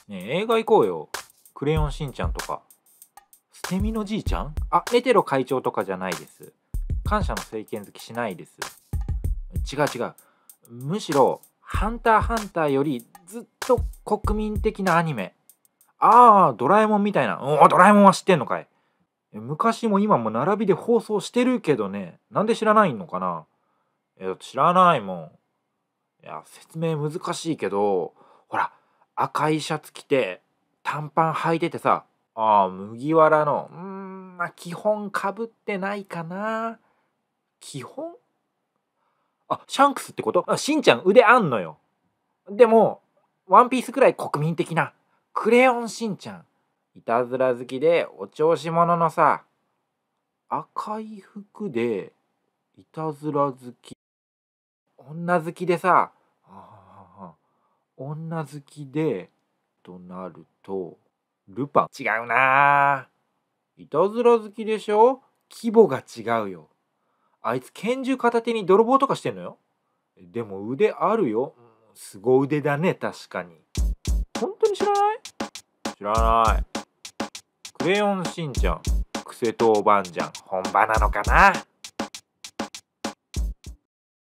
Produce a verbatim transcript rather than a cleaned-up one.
ねえ、映画行こうよ。クレヨンしんちゃんとか。捨て身のじいちゃん、あ、メテロ会長とかじゃないです。感謝の政権好きしないです。違う違う。むしろ、ハンターハンターよりずっと国民的なアニメ。ああ、ドラえもんみたいな。おお、ドラえもんは知ってんのかい。昔も今も並びで放送してるけどね。なんで知らないのかな。え、知らないもん。いや、説明難しいけど、ほら、赤いシャツ着て、短パン履いててさ、ああ、麦わらの、うーん、まあ、基本かぶってないかな。基本あ、シャンクスってこと、あ、しんちゃん腕あんのよ。でも、ワンピースくらい国民的な、クレヨンしんちゃん。いたずら好きでお調子者のさ、赤い服で、いたずら好き。女好きでさ、あー女好きで、となると、ルパン。違うなぁ。いたずら好きでしょ、規模が違うよ。あいつ拳銃片手に泥棒とかしてんのよ。でも腕あるよ。凄腕だね、確かに。本当に知らない？知らない。クレヨンしんちゃん、クセ当番じゃん。本場なのかな。